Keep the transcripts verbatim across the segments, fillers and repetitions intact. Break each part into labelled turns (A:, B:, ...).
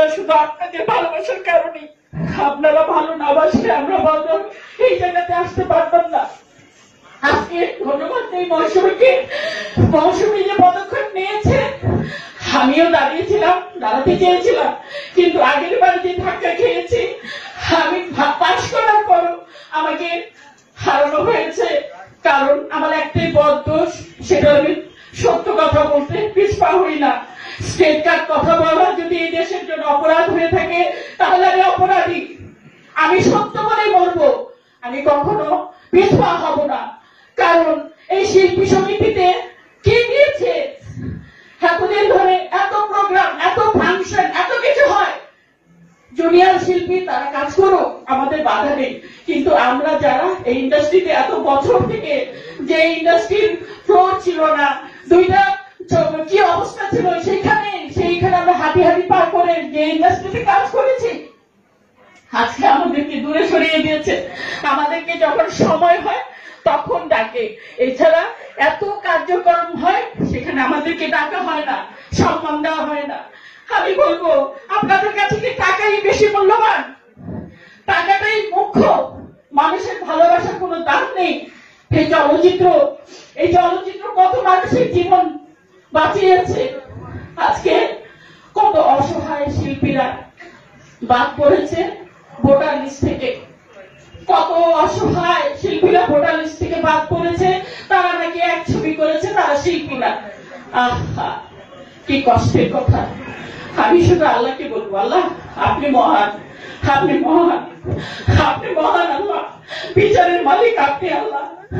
A: শুধু আপনাদের ভালোবাসার কারণে। আপনারা ভালো না বাসলে আমরা বলতো এই জায়গাতে আসতে পারতাম না। আজকে ধন্যবাদ এই মৌসুমীকে, মৌসুমী যে পদক্ষেপ নিয়েছে, আমিও দাঁড়িয়েছিলাম, দাঁড়াতে চেয়েছিলাম, কিন্তু আগের বার যে ধাক্কা খেয়েছি আমি পাশ করার পরও আমাকে হারানো হয়েছে। কারণ আমার একটাই বদ দোষ, সেটা আমি সত্য কথা বলতে পিছপা হই না। স্টেট কার্ড কথা বলা যদি এই দেশের জন্য অপরাধ হয়ে থাকে তাহলে আমি অপরাধী, আমি সত্য বলেই বলবো, আমি কখনো পিছপা হব না। কারণ এই শিল্পী সমিতিতে কে দিয়েছে এতদিন ধরে এত প্রোগ্রাম, এত ফাংশন, এত কিছু হয়, জুনিয়র শিল্পী তারা কাজ করুক, আমাদের বাধা নেই। কিন্তু আমরা যারা এই ইন্ডাস্ট্রিতে এত বছর থেকে, যে ইন্ডাস্ট্রির ফ্লোর ছিল না, দুইটা কি অবস্থা ছিল সেখানে, সেইখানে আমরা হাঁটি হাঁটি পার করে যে ইন্ডাস্ট্রিতে কাজ করেছি, আজকে আমাদেরকে দূরে সরিয়ে দিয়েছে। আমাদেরকে যখন সময় হয় তখন ডাকে, এছাড়া এত কার্যক্রম হয় সেখানে আমাদেরকে ডাকা হয় না, সম্মান দেওয়া হয় না। আমি বলবো আপনাদের কাছে কি টাকাই বেশি মূল্যবান? টাকাটাই মুখ্য, মানুষের ভালোবাসার কোনো দাম নেই। এই চলচ্চিত্র, এই চলচ্চিত্র কত মানুষের জীবন বাঁচিয়েছে। আজকে কত অসহায় শিল্পীরা বাদ পড়েছে ভোটার লিস্ট থেকে, কত অসহায় শিল্পীরা ভোটার লিস্ট থেকে বাদ পড়েছে, তারা নাকি এক ছবি করেছে, তারা শিল্পী না। আহা, কি কষ্টের কথা। আমি শুধু আল্লাহকে বলবো, আল্লাহ আপনি মহান, আপনি মহান, আপনি মহান আল্লাহ, বিচারের মালিক আপনি আল্লাহ।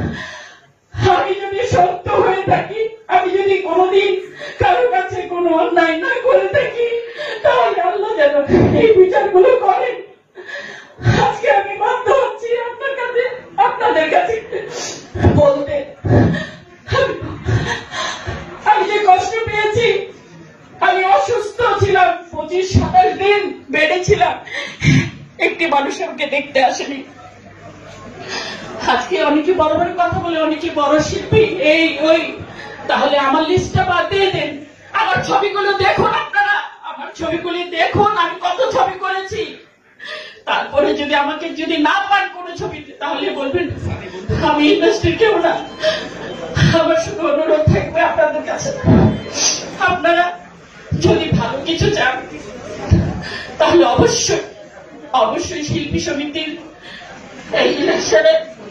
A: আমি যদি সত্য হয়ে থাকি, আমি যদি কোনোদিন কারো কাছে কোনো অন্যায় না করে থাকি, তাহলে আল্লাহ যেন এই বিচারগুলো করেন। আজকে আমি বাধ্য হচ্ছি আপনার কাছে, আপনাদের কাছে বলতে, আমি যে কষ্ট পেয়েছি, আমি অসুস্থ ছিলাম, পঁচিশ সাতাশ দিন বেডে ছিলাম, একটি মানুষ আমাকে দেখতে আসেনি। আজকে অনেকে বড় বড় কথা বলে, অনেকে বড় শিল্পী এই ওই, তাহলে আমার লিস্টটা বাদ দিয়ে দেন। আমার ছবিগুলো দেখুন, আপনারা আমার ছবিগুলি দেখুন, আমি কত ছবি করেছি। তারপরে যদি আমাকে যদি না পান কোনো ছবিতে, তাহলে বলবেন আমি ইন্ডাস্ট্রির কেউ না। আমার শুধু অনুরোধ থাকবে আপনাদের কাছে, আপনারা যদি ভালো কিছু চান তাহলে অবশ্যই অবশ্যই শিল্পী সমিতির এই ইলেকশনে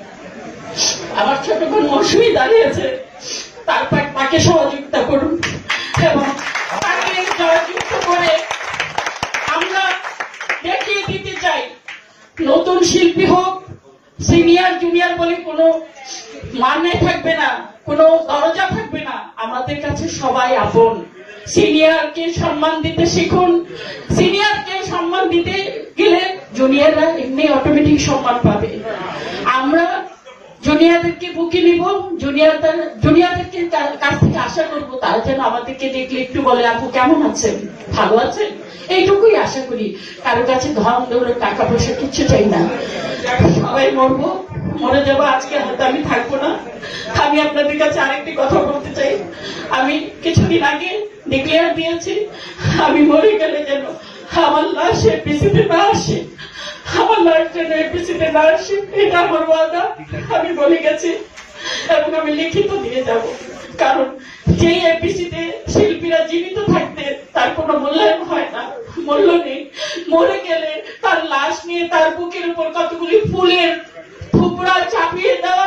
A: আমার ছোট বোন মৌসুমী দাঁড়িয়েছে, তারপর তাকে সহযোগিতা করুন এবং তাকে জয়যুক্ত করে আমরা দেখিয়ে দিতে চাই, নতুন শিল্পী হোক, সিনিয়র জুনিয়র বলে কোনো মানে থাকবে না, কোনো দরজা থাকবে না, আমাদের কাছে সবাই আপন। সিনিয়রকে সম্মান দিতে শিখুন, সিনিয়রকে সম্মান দিতে গেলে জুনিয়ররা এমনি অটোমেটিক সম্মান পাবে। আমরা জুনিয়রদেরকে বুকে নিব, জুনিয়রদের জুনিয়রদেরকে কাছ থেকে আশা করবো তারা যেন আমাদেরকে দেখলে একটু বলে আপু কেমন আছেন, ভালো আছেন, এইটুকুই আশা করি। কারো কাছে ধন দৌলত টাকা পয়সা কিচ্ছু চাই না, সবাই মরবো, মরে যাবো, আজকে হয়তো আমি থাকবো না। আমি আপনাদের কাছে আরেকটি কথা বলতে চাই, আমি কিছুদিন আগে ডিক্লেয়ার দিয়েছি, আমি মরে গেলে যেন আমার লাশ এপিসিতে না আসে, আমার লাশ যেন এপিসিতে না আসে, এটা আমার ওয়াদা, আমি বলে গেছি এবং আমি লিখিত দিয়ে যাব। কারণ যেই এপিসিতে শিল্পীরা জীবিত থাকতে তার কোনো মূল্যায়ন হয় না, মূল্য নেই, মরে গেলে তার লাশ নিয়ে তার বুকের উপর কতগুলি ফুলের থুপড়া চাপিয়ে দেওয়া,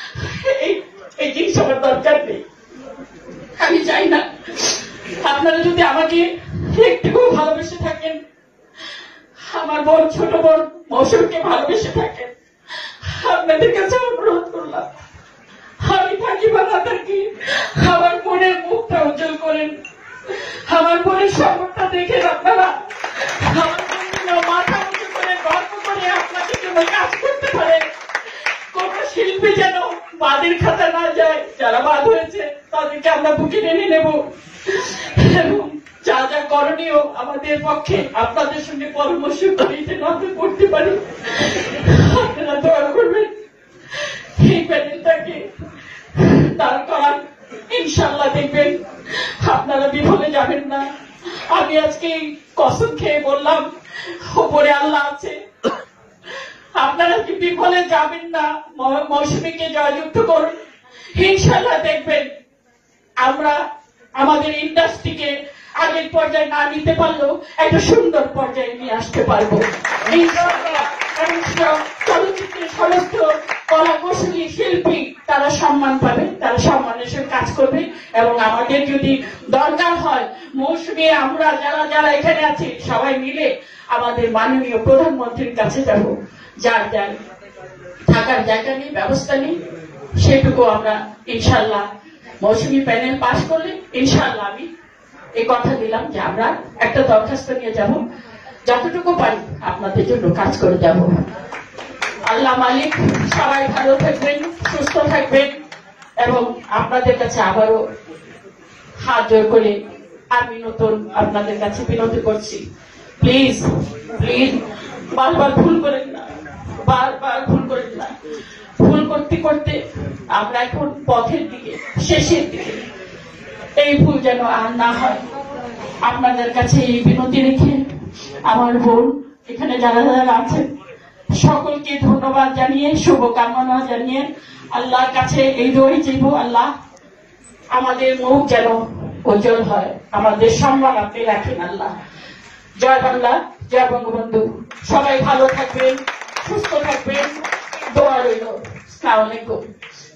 A: এই জিনিস আমার দরকার নেই। আমি চাই না আপনারা যদি আমাকে একটু ভালোবেসে থাকেন, আমার বোন ছোট বোন মৌসুমীকে ভালোবেসে থাকেন, আপনাদের কাছে অনুরোধ করলাম, আমি থাকি বা না থাকি আমার বোনের মুখটা উজ্জ্বল করেন, আমার বোনের সম্পদটা দেখেন আপনারা, আমার বোন মাথা উঁচু করে গর্ব করে আপনাদের জন্য কাজ করতে পারে। কোন শিল্পী যেন বাদের খাতা না যায়, যারা বাদ হয়েছে তাদেরকে আমরা বুকে টেনে নেব এবং যা যা করণীয় আমাদের পক্ষে আপনাদের সঙ্গে পরামর্শ করে যেন আমরা করতে পারি। আপনারা দোয়া করবেন এই প্যানেলটাকে দাঁড় করান, ইনশাল্লাহ দেখবেন আপনারা বিফলে যাবেন না। আমি আজকে কসম খেয়ে বললাম উপরে আল্লাহ আছে, আপনারা কি বিফলে যাবেন না, মৌসুমীকে জয়যুক্ত করুন, ইনশাল্লাহ দেখবেন আমরা আমাদের ইন্ডাস্ট্রিকে আগের পর্যায়ে না নিতে পারলেও একটা সুন্দর পর্যায়ে নিয়ে আসতে পারবো ইনশাল্লাহ। চলচ্চিত্রের সমস্ত কলা কৌশলী শিল্পী তারা সম্মান পাবে, তারা সম্মানের সঙ্গে কাজ করবে। এবং আমাদের যদি দরকার হয় মৌসুমী আমরা যারা যারা এখানে আছি সবাই মিলে আমাদের মাননীয় প্রধানমন্ত্রীর কাছে যাব, যার যার থাকার জায়গা নেই, ব্যবস্থা নেই, সেটুকু আমরা ইনশাল্লাহ মৌসুমী প্যানেল পাশ করলে ইনশাল্লাহ আমি এই কথা দিলাম যে আমরা একটা দরখাস্ত নিয়ে যাব, যতটুকু পারি আপনাদের জন্য কাজ করে যাব। আল্লাহ মালিক সবাই ভালো থাকবেন, সুস্থ থাকবেন এবং আপনাদের কাছে আবারও হাত জোর করে আমি নতুন আপনাদের কাছে বিনতি করছি, প্লিজ প্লিজ বারবার ভুল করেন না, বারবার ভুল করেন না। ভুল করতে করতে আমরা এখন পথের দিকে, শেষের দিকে, এই ভুল যেন আর না হয় আপনাদের কাছে এই বিনতি রেখে আমার বোন এখানে যারা যারা আছেন সকলকে ধন্যবাদ জানিয়ে শুভকামনা জানিয়ে আল্লাহর কাছে এই দোয়াই চাইব, আল্লাহ আমাদের মুখ যেন উজ্জ্বল হয়, আমাদের সম্মান আপনি রাখেন আল্লাহ। জয় বাংলা, জয় বঙ্গবন্ধু। সবাই ভালো থাকবেন, সুস্থ থাকবেন, দোয়া রইল। আসসালামু আলাইকুম।